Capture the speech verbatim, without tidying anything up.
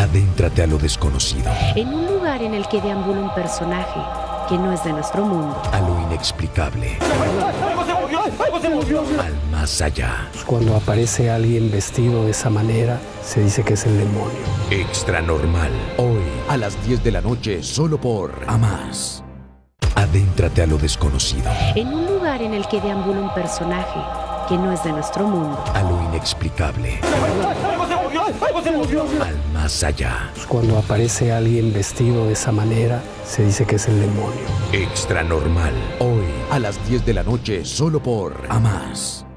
Adéntrate a lo desconocido, En un lugar en el que deambula un personaje que no es de nuestro mundo. a lo inexplicable, al más allá. Cuando aparece alguien vestido de esa manera, se dice que es el demonio. Extranormal, hoy a las diez de la noche solo por Amás. Adéntrate a lo desconocido, En un lugar en el que deambula un personaje que no es de nuestro mundo. a lo inexplicable, al más allá. Cuando aparece alguien vestido de esa manera, se dice que es el demonio. Extranormal, hoy a las diez de la noche solo por Amás.